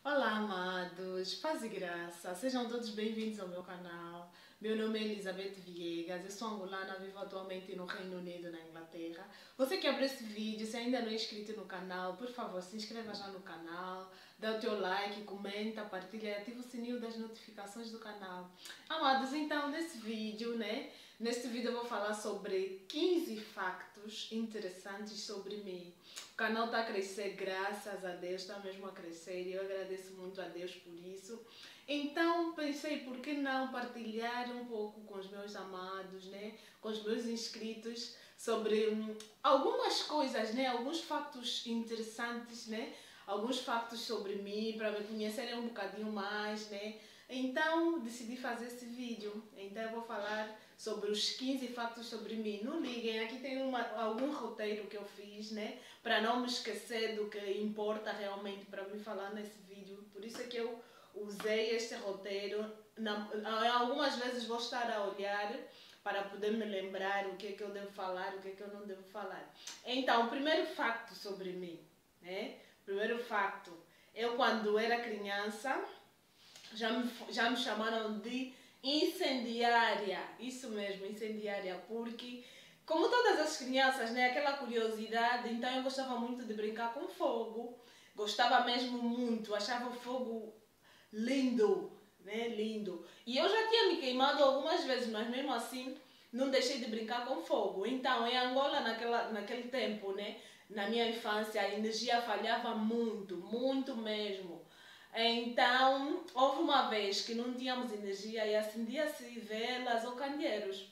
Olá, amados, paz e graça, sejam todos bem-vindos ao meu canal. Meu nome é Elizabeth Viegas, eu sou angolana, vivo atualmente no Reino Unido, na Inglaterra. Você que abriu esse vídeo, se ainda não é inscrito no canal, por favor, se inscreva já no canal, dá o teu like, comenta, partilha e ativa o sininho das notificações do canal. Amados, então, neste vídeo eu vou falar sobre 15 factos interessantes sobre mim. O canal está a crescer, graças a Deus, está mesmo a crescer e eu agradeço muito a Deus por isso. Então pensei, por que não partilhar um pouco com os meus amados, né? Com os meus inscritos sobre algumas coisas, né? Alguns factos interessantes, né? Alguns factos sobre mim, para me conhecerem um bocadinho mais, né? Então decidi fazer esse vídeo. Então eu vou falar sobre os 15 factos sobre mim. Não liguem, aqui tem algum roteiro que eu fiz, né? Para não me esquecer do que importa realmente para me falar nesse vídeo. Por isso é que eu usei este roteiro. Algumas vezes vou estar a olhar para poder me lembrar o que é que eu devo falar, o que é que eu não devo falar. Então, o primeiro facto sobre mim, né? Primeiro facto, eu quando era criança já me chamaram de incendiária. Isso mesmo, incendiária, porque como todas as crianças, né, aquela curiosidade, então eu gostava muito de brincar com fogo. Gostava mesmo muito, achava o fogo lindo, né, lindo. E eu já tinha me queimado algumas vezes, mas mesmo assim não deixei de brincar com fogo. Então, em Angola, naquele tempo, né, na minha infância, a energia falhava muito, muito mesmo. Então, houve uma vez que não tínhamos energia e acendia-se velas ou candeeiros.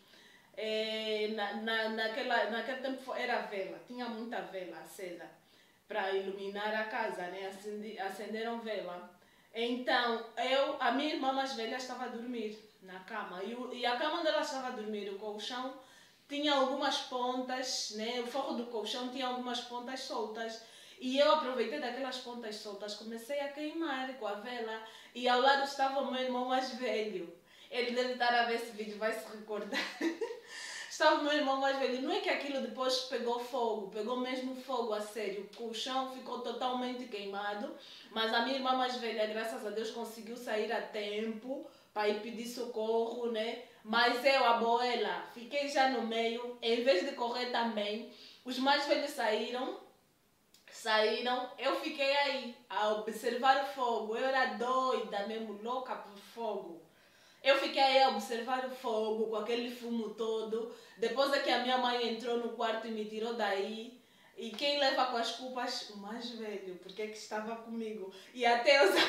Naquele tempo era vela, tinha muita vela acesa para iluminar a casa, né? Acenderam vela. Então, a minha irmã mais velha estava a dormir na cama e a cama onde ela estava a dormir, o colchão, tinha algumas pontas, né? O forro do colchão tinha algumas pontas soltas. E eu aproveitei daquelas pontas soltas, comecei a queimar com a vela. E ao lado estava o meu irmão mais velho. Ele deve estar a ver esse vídeo, vai se recordar. Estava o meu irmão mais velho. Não é que aquilo depois pegou fogo, pegou mesmo fogo a sério. O colchão ficou totalmente queimado. Mas a minha irmã mais velha, graças a Deus, conseguiu sair a tempo para ir pedir socorro, né? Mas eu, a boela, fiquei já no meio. Em vez de correr também, os mais velhos saíram, eu fiquei aí a observar o fogo. Eu era doida mesmo, louca por fogo. Eu fiquei aí a observar o fogo com aquele fumo todo. Depois é que a minha mãe entrou no quarto e me tirou daí. E quem leva com as culpas? O mais velho, porque é que estava comigo. E até usa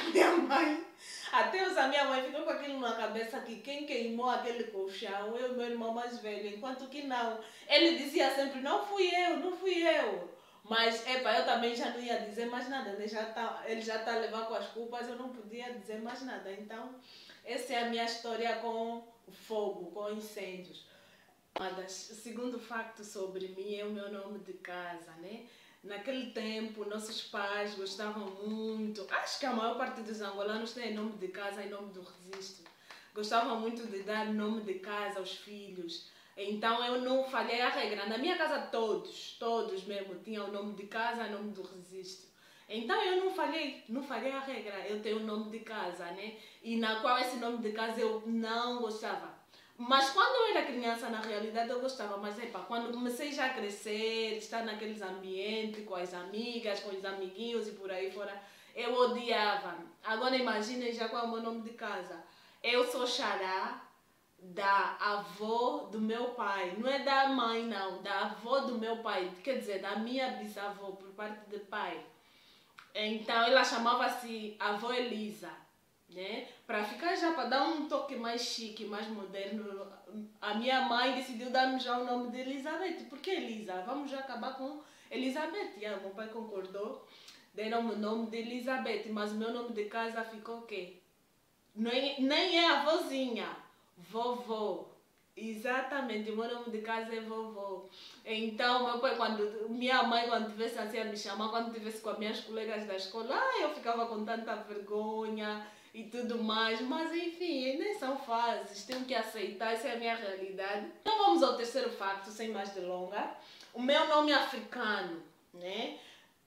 a minha mãe ficou com aquilo na cabeça que quem queimou aquele colchão, eu e meu irmão mais velho, enquanto que não. Ele dizia sempre, não fui eu, não fui eu. Mas, epa, eu também já não ia dizer mais nada. Ele já tá a levar com as culpas, eu não podia dizer mais nada. Então, essa é a minha história com o fogo, com incêndios. O segundo facto sobre mim é o meu nome de casa, né? Naquele tempo, nossos pais gostavam muito, acho que a maior parte dos angolanos tem nome de casa e nome do registro. Gostavam muito de dar nome de casa aos filhos. Então eu não falhei a regra. Na minha casa todos mesmo tinham o nome de casa e nome do registro. Então eu não falhei a regra. Eu tenho o nome de casa, né? E na qual esse nome de casa eu não gostava. Mas quando eu era criança, na realidade eu gostava. Mas epa, quando comecei já a crescer, estar naqueles ambientes com as amigas, com os amiguinhos e por aí fora, eu odiava. Agora imaginem já qual é o meu nome de casa. Eu sou Xará da avó do meu pai. Não é da mãe, não. Da avó do meu pai. Quer dizer, da minha bisavó, por parte de pai. Então ela chamava-se avó Elisa, né? Para ficar já, para dar um toque mais chique, mais moderno, a minha mãe decidiu dar-me já o nome de Elizabeth. Por que Elisa? Vamos já acabar com Elizabeth. E meu pai concordou, deram-me o nome de Elizabeth, mas o meu nome de casa ficou o quê? Nem é avózinha, vovó. Exatamente, o meu nome de casa é vovó. Então, meu pai, minha mãe, quando tivesse assim a me chamar, quando tivesse com as minhas colegas da escola, eu ficava com tanta vergonha e tudo mais. Mas enfim, nem são fases, tenho que aceitar, essa é a minha realidade. Então vamos ao terceiro facto, sem mais delongas. O meu nome é africano, né?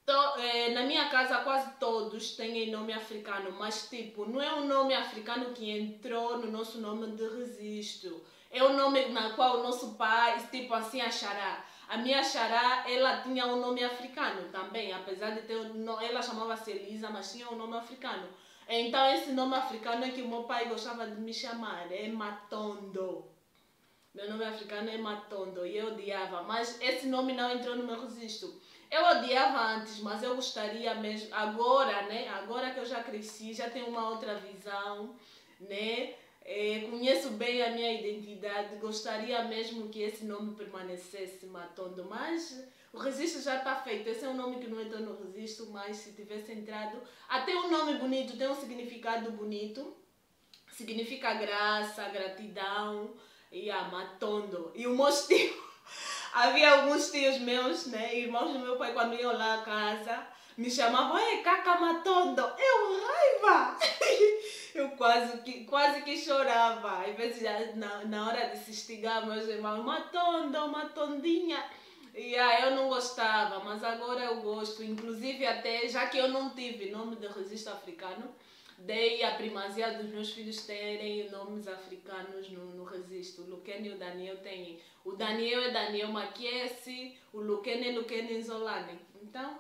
Na minha casa quase todos têm nome africano, mas tipo, não é um nome africano que entrou no nosso nome de registro. É o nome na qual o nosso pai, tipo assim, a Xará. A minha Xará, ela tinha um nome africano também, apesar de ter, ela chamava-se Elisa, mas tinha um nome africano. Então esse nome africano é que o meu pai gostava de me chamar, é Matondo. Meu nome africano é Matondo e eu odiava, mas esse nome não entrou no meu registro. Eu odiava antes, mas eu gostaria mesmo, agora, né? Agora que eu já cresci, já tenho uma outra visão, né? Conheço bem a minha identidade, gostaria mesmo que esse nome permanecesse Matondo, mas o registro já está feito. Esse é um nome que não entrou no registro, mas se tivesse entrado, até um nome bonito, tem um significado bonito, significa graça, gratidão, e Matondo. E o meu tio, havia alguns tios meus, né, irmãos do meu pai, quando iam lá à casa, me chamavam, ei, Caca Matondo, eu raiva! Eu quase que chorava. Às vezes, na hora de se estigar, meus irmãos, Matondo, Matondinha. E eu não gostava, mas agora eu gosto. Inclusive, até já que eu não tive nome de registro africano, dei a primazia dos meus filhos terem nomes africanos no registro. O Luquene e o Daniel têm. O Daniel é Daniel Maquiese, o Luquene é Luquene Nzolane. Então,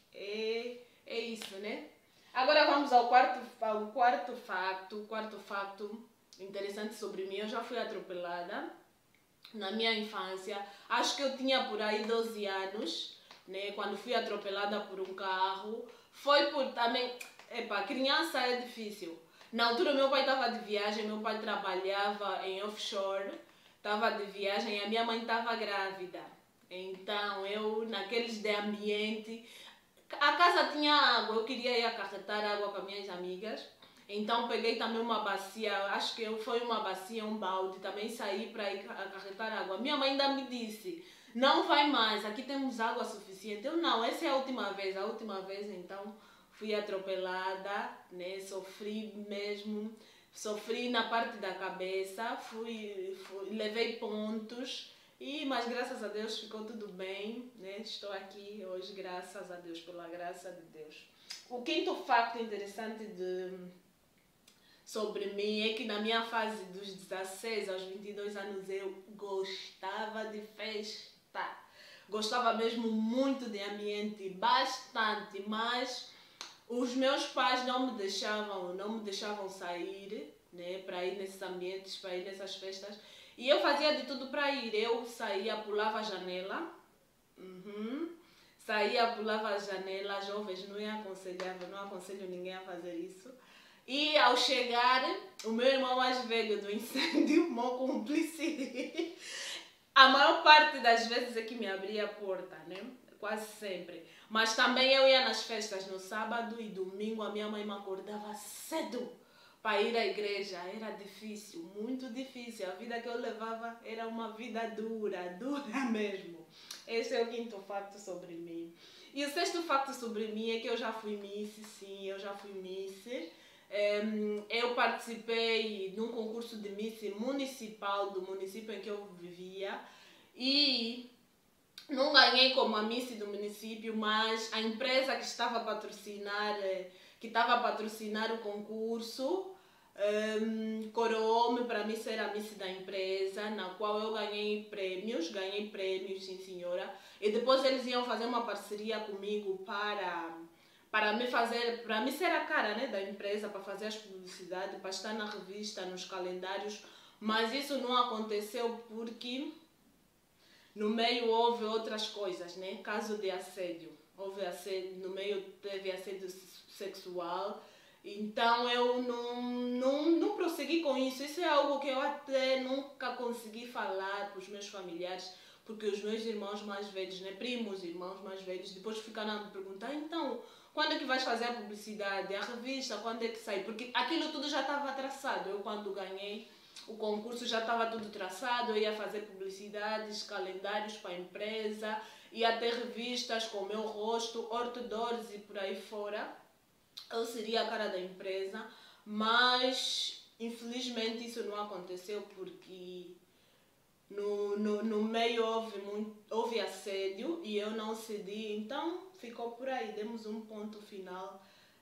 é isso, né? Agora vamos ao quarto facto interessante sobre mim. Eu já fui atropelada na minha infância. Acho que eu tinha por aí 12 anos, né? Quando fui atropelada por um carro. Foi por também... Epa, criança é difícil. Na altura meu pai estava de viagem, meu pai trabalhava em offshore, estava de viagem e a minha mãe estava grávida. Então eu, naqueles de ambiente, a casa tinha água, eu queria ir acarretar água com as minhas amigas. Então peguei também uma bacia, acho que foi uma bacia, um balde, também saí para ir acarretar água. Minha mãe ainda me disse, não vai mais, aqui temos água suficiente. Eu não, essa é a última vez então fui atropelada, né? Sofri mesmo, sofri na parte da cabeça, levei pontos, mas graças a Deus ficou tudo bem, né? Estou aqui hoje, graças a Deus, pela graça de Deus. O quinto facto interessante sobre mim é que na minha fase dos 16 aos 22 anos eu gostava de festa. Gostava mesmo muito de ambiente, bastante, mas os meus pais não me deixavam sair, né, para ir nesses ambientes, para ir nessas festas. E eu fazia de tudo para ir. Eu saía, pulava a janela. Saía, pulava a janela. Jovens, não aconselho ninguém a fazer isso. E ao chegar, o meu irmão mais velho do incêndio, meu cúmplice, a maior parte das vezes é que me abria a porta, né? Quase sempre. Mas também eu ia nas festas no sábado e domingo, a minha mãe me acordava cedo para ir à igreja. Era difícil, muito difícil. A vida que eu levava era uma vida dura, dura mesmo. Esse é o quinto facto sobre mim. E o sexto facto sobre mim é que eu já fui Miss, sim, eu já fui Miss. Eu participei de um concurso de Miss municipal do município em que eu vivia e não ganhei como a Miss do município, mas a empresa que estava a patrocinar o concurso coroou-me para mim ser a Miss da empresa, na qual eu ganhei prêmios, sim senhora, e depois eles iam fazer uma parceria comigo para me ser a cara, né, da empresa, para fazer as publicidades, para estar na revista, nos calendários, mas isso não aconteceu porque no meio houve outras coisas, né? Caso de assédio. Houve assédio, no meio teve assédio sexual. Então eu não prossegui com isso. Isso é algo que eu até nunca consegui falar para os meus familiares, porque os meus irmãos mais velhos, né? Primos, irmãos mais velhos, depois ficaram a me perguntar, então, quando é que vais fazer a publicidade? A revista, quando é que sai? Porque aquilo tudo já estava traçado. Eu quando ganhei o concurso já estava tudo traçado, eu ia fazer publicidades, calendários para a empresa, ia ter revistas com o meu rosto, outdoors e por aí fora. Eu seria a cara da empresa, mas infelizmente isso não aconteceu porque No meio houve assédio e eu não cedi, então ficou por aí. Demos um ponto final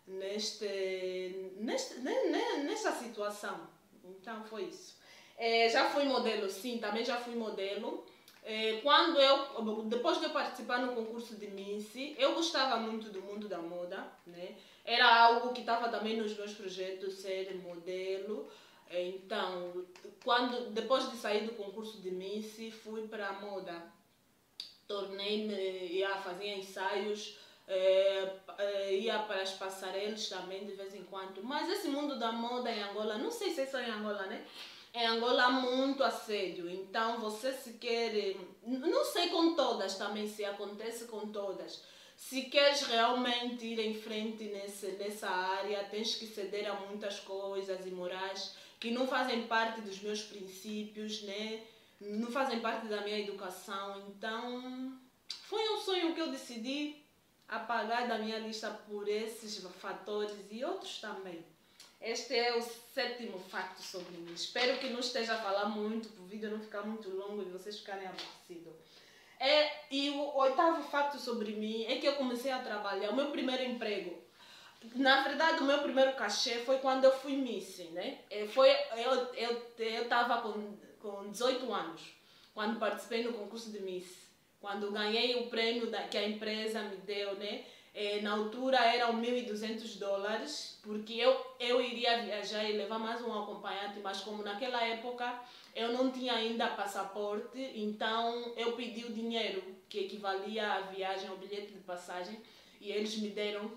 nesta situação. Então foi isso. Já fui modelo, sim, também já fui modelo. Depois de eu participar no concurso de Miss, eu gostava muito do mundo da moda, né? Era algo que estava também nos meus projetos, ser modelo. Então, depois de sair do concurso de Miss, fui para a moda. Tornei-me, fazia ensaios, ia para as passarelas também de vez em quando. Mas esse mundo da moda em Angola, não sei se é só em Angola, né? Em Angola há muito assédio, então você se quer, não sei com todas também se acontece com todas, se queres realmente ir em frente nessa área, tens que ceder a muitas coisas imorais que não fazem parte dos meus princípios, né? Não fazem parte da minha educação, então foi um sonho que eu decidi apagar da minha lista por esses fatores e outros também. Este é o 7º facto sobre mim. Espero que não esteja a falar muito, para o vídeo não ficar muito longo e vocês ficarem aborrecidos. E o 8º facto sobre mim é que eu comecei a trabalhar, o meu primeiro emprego. Na verdade, o meu primeiro cachê foi quando eu fui Miss, né? Eu estava com 18 anos, quando participei no concurso de Miss. Quando ganhei o prêmio que a empresa me deu, né? Na altura eram $1.200, porque eu iria viajar e levar mais um acompanhante, mas como naquela época eu não tinha ainda passaporte, então eu pedi o dinheiro que equivalia à viagem, ao bilhete de passagem, e eles me deram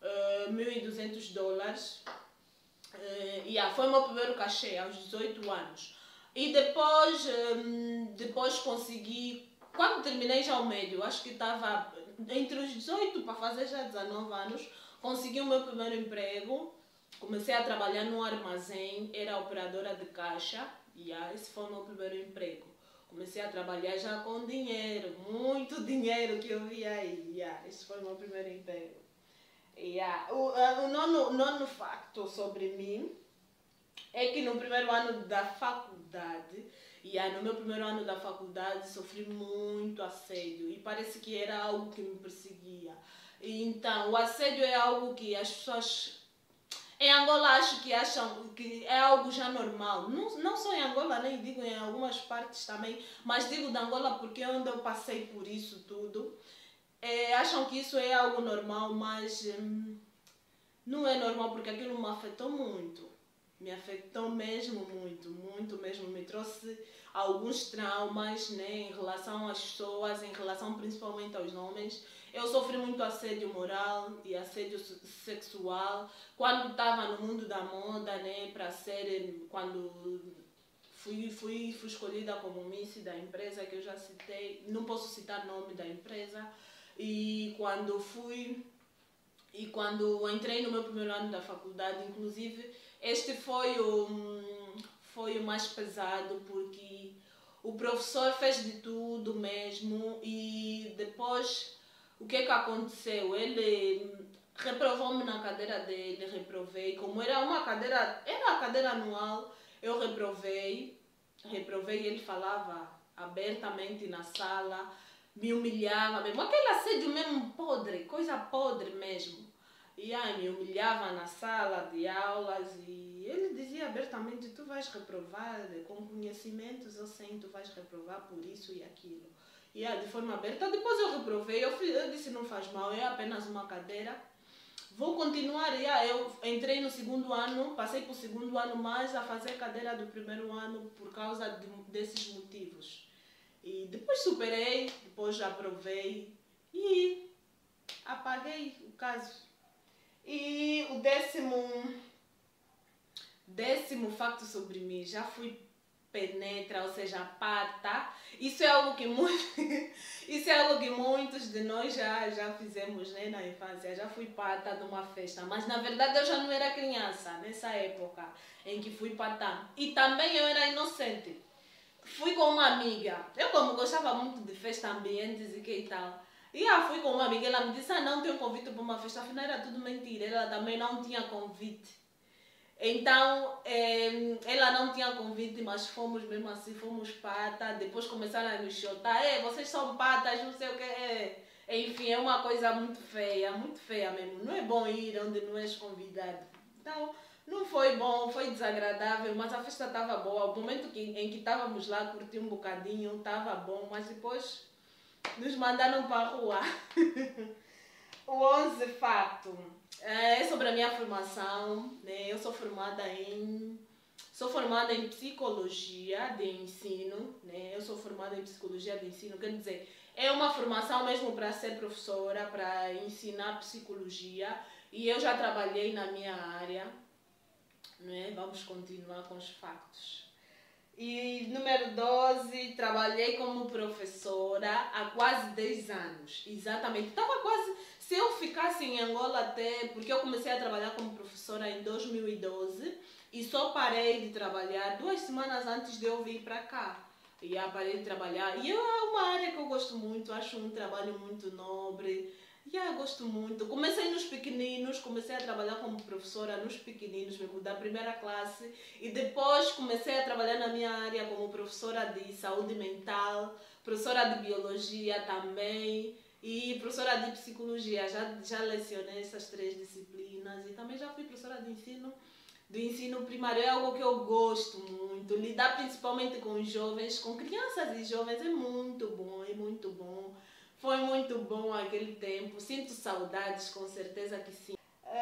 $1.200. Foi o meu primeiro cachê aos 18 anos. E depois consegui, quando terminei já o médio, acho que estava entre os 18 para fazer já 19 anos, consegui o meu primeiro emprego. Comecei a trabalhar num armazém, era operadora de caixa. Esse foi o meu primeiro emprego. Comecei a trabalhar já com dinheiro, muito dinheiro que eu vi aí. Esse foi o meu primeiro emprego. O nono facto sobre mim é que no primeiro ano da faculdade, no meu primeiro ano da faculdade sofri muito assédio e parece que era algo que me perseguia. Então, o assédio é algo que as pessoas em Angola acham que é algo já normal. Não só em Angola, nem digo em algumas partes também, mas digo de Angola porque é onde eu passei por isso tudo. Acham que isso é algo normal, mas não é normal porque aquilo me afetou muito. Me afetou mesmo muito, muito mesmo. Me trouxe alguns traumas, né, em relação às pessoas, em relação principalmente aos homens. Eu sofri muito assédio moral e assédio sexual quando estava no mundo da moda, né, quando fui escolhida como Miss da empresa que eu já citei, não posso citar o nome da empresa, e quando entrei no meu primeiro ano da faculdade, inclusive, este foi o mais pesado, porque o professor fez de tudo mesmo e depois o que aconteceu? Ele reprovou-me na cadeira dele, reprovei, como era a cadeira anual, eu reprovei e ele falava abertamente na sala, me humilhava mesmo, aquele assédio mesmo podre, coisa podre mesmo. E me humilhava na sala de aulas e ele dizia abertamente: tu vais reprovar com conhecimentos, eu sei, tu vais reprovar por isso e aquilo. De forma aberta. Depois eu reprovei, eu disse: não faz mal, é apenas uma cadeira, vou continuar. Eu entrei no segundo ano, passei para o segundo ano mais a fazer cadeira do primeiro ano por causa desses motivos. E depois superei, depois já aprovei e apaguei o caso. E o décimo facto sobre mim, já fui penetra, ou seja, pata. Isso é algo que muitos de nós já fizemos, né, na infância. Já fui pata de uma festa, mas na verdade eu já não era criança nessa época em que fui pata. E também eu era inocente. Fui com uma amiga. Eu, como gostava muito de festa, ambientes e que e tal. Fui com uma amiga, ela me disse: não tenho convite para uma festa. Afinal era tudo mentira, ela também não tinha convite. Então, ela não tinha convite, mas fomos mesmo assim, fomos pata. Depois começaram a nos chutar, vocês são patas, não sei o que. Enfim, é uma coisa muito feia mesmo. Não é bom ir onde não és convidado. Então, não foi bom, foi desagradável, mas a festa estava boa. O momento em que estávamos lá, curti um bocadinho, estava bom, mas depois nos mandaram para a rua. O 11 facto é sobre a minha formação, né? Eu sou formada em psicologia de ensino, né? Eu sou formada em psicologia de ensino, quer dizer, é uma formação mesmo para ser professora, para ensinar psicologia, e eu já trabalhei na minha área, né? Vamos continuar com os factos. E número 12, trabalhei como professora há quase 10 anos. Exatamente. Estava quase. Se eu ficasse em Angola até. Porque eu comecei a trabalhar como professora em 2012 e só parei de trabalhar 2 semanas antes de eu vir para cá. E parei de trabalhar. E é uma área que eu gosto muito, acho um trabalho muito nobre. Gosto muito. Comecei nos pequeninos, comecei a trabalhar como professora nos pequeninos, mesmo da primeira classe. E depois comecei a trabalhar na minha área como professora de saúde mental, professora de biologia também e professora de psicologia. Já lecionei essas 3 disciplinas e também já fui professora de ensino. Do ensino primário é algo que eu gosto muito. Lidar principalmente com jovens, com crianças e jovens é muito bom, é muito bom. Foi muito bom aquele tempo. Sinto saudades, com certeza que sim.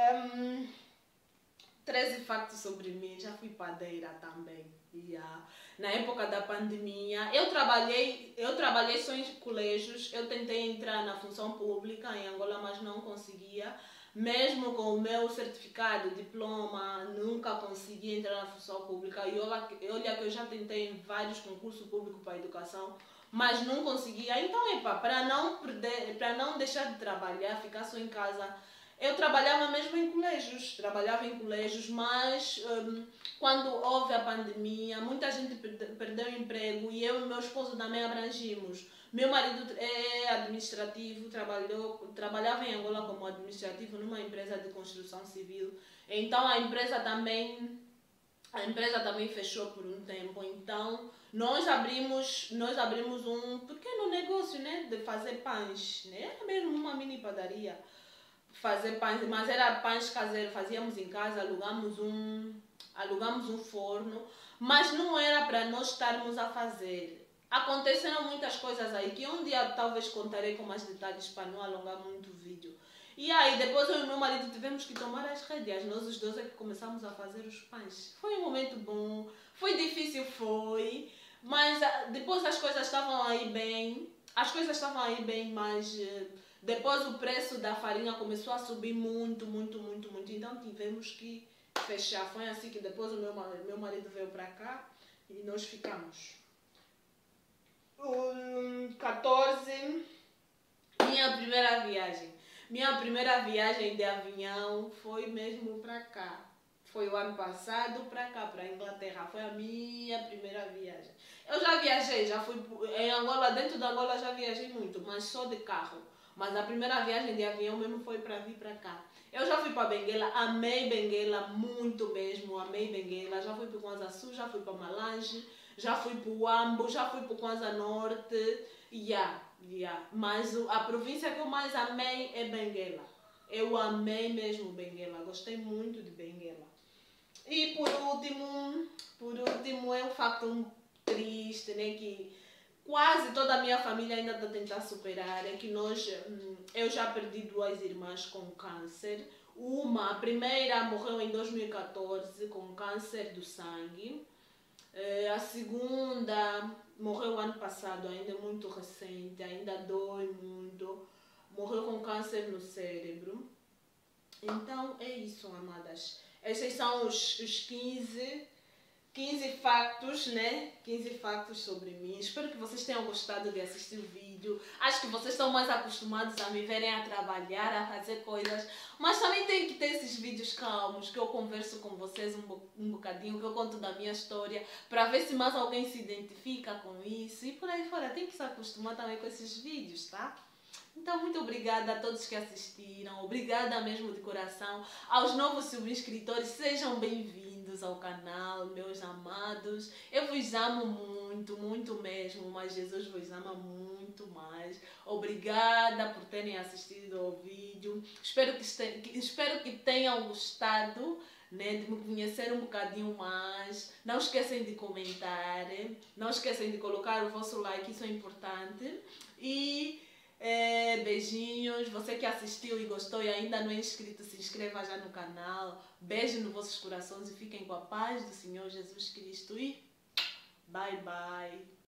13 factos sobre mim. Já fui padeira também. Na época da pandemia, eu trabalhei só em colégios. Eu tentei entrar na função pública em Angola, mas não conseguia. Mesmo com o meu certificado, diploma, nunca consegui entrar na função pública. E olha que eu já tentei em vários concursos públicos para a educação, mas não conseguia. Então, para não deixar de trabalhar, ficar só em casa, eu trabalhava mesmo em colégios, mas quando houve a pandemia, muita gente perdeu o emprego e eu e meu esposo também abrangimos. Meu marido é administrativo, trabalhava em Angola como administrativo numa empresa de construção civil. Então a empresa também fechou por um tempo. Então nós abrimos um pequeno negócio, né, de fazer pães, né? Era mesmo uma mini padaria. Fazer pães, mas era pães caseiros, fazíamos em casa, alugamos um forno, mas não era para nós estarmos a fazer. Aconteceram muitas coisas aí que um dia talvez contarei com mais detalhes para não alongar muito o vídeo. E aí depois eu e meu marido tivemos que tomar as rédeas, nós os dois é que começamos a fazer os pães. Foi um momento bom, foi difícil, mas depois as coisas estavam aí bem, mas depois o preço da farinha começou a subir muito, então tivemos que fechar. Foi assim que depois o meu marido veio para cá e nós ficamos. 14, minha primeira viagem de avião foi mesmo para cá. Foi o ano passado para cá, para a Inglaterra. Foi a minha primeira viagem. Eu já viajei, já fui em Angola, dentro da Angola já viajei muito, mas só de carro. Mas a primeira viagem de avião mesmo foi para vir para cá. Eu já fui para Benguela, amei Benguela muito mesmo, amei Benguela. Já fui para o Kwanza Sul, já fui para Malange, já fui para o Uambo, já fui para o Kwanza Norte. Mas a província que eu mais amei é Benguela. Eu amei mesmo Benguela, gostei muito de Benguela. E por último é um facto triste, né, que quase toda a minha família ainda está a tentar superar, é que eu já perdi 2 irmãs com câncer. A primeira morreu em 2014 com câncer do sangue. A segunda morreu ano passado, ainda é muito recente, ainda dói muito. Morreu com câncer no cérebro. Então é isso, amadas. Esses são os 15 factos, né? 15 factos sobre mim. Espero que vocês tenham gostado de assistir o vídeo. Acho que vocês estão mais acostumados a me verem a trabalhar, a fazer coisas. Mas também tem que ter esses vídeos calmos, que eu converso com vocês um bocadinho, que eu conto da minha história, para ver se mais alguém se identifica com isso. E por aí fora, tem que se acostumar também com esses vídeos, tá? Então, muito obrigada a todos que assistiram. Obrigada mesmo de coração. Aos novos subscritores, sejam bem-vindos. bem-vindos ao canal, meus amados. Eu vos amo muito, muito mesmo, mas Jesus vos ama muito mais. Obrigada por terem assistido ao vídeo. Espero que tenham gostado, né, de me conhecer um bocadinho mais. Não esquecem de comentar, não esquecem de colocar o vosso like, isso é importante. E beijinhos. Você que assistiu e gostou e ainda não é inscrito, se inscreva já no canal. Beijo nos vossos corações e fiquem com a paz do Senhor Jesus Cristo. E bye bye.